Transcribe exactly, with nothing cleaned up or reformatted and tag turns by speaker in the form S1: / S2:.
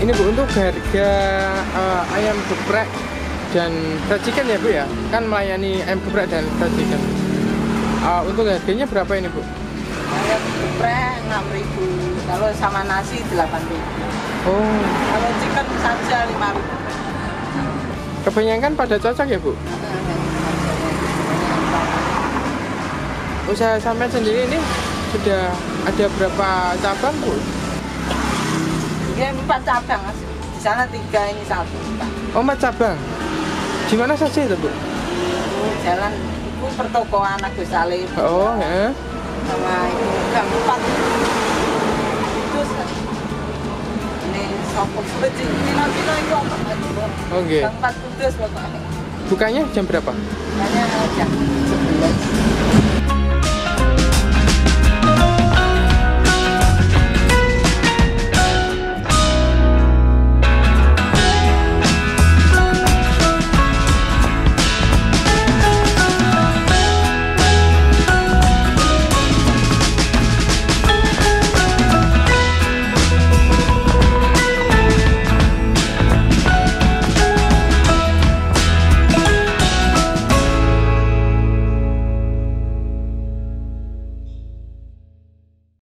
S1: Ini Bu, untuk harga uh, ayam geprek dan fried chicken ya Bu ya? Kan melayani ayam geprek dan fried chicken. Uh, untuk harganya berapa ini Bu?
S2: Ayam geprek enam ribu, kalau sama nasi delapan ribu.
S1: Oh.
S2: Kalau chicken saja lima ribu.
S1: Kebanyakan pada cocok ya Bu? Usaha sampean sendiri ini sudah ada berapa cabang Bu?
S2: Ini empat cabang, di sana tiga, ini satu.
S1: Oh, empat cabang. Di mana saja itu Bu?
S2: Jalan itu pertokoan Agus Salim.
S1: Oh ya.
S2: Sama itu gang empat. Itu ini sopok seperti ini nanti itu apa?
S1: Oke.
S2: Gang empat Kudus pokoknya.
S1: Bukanya jam berapa?
S2: Hanya jam sebelas.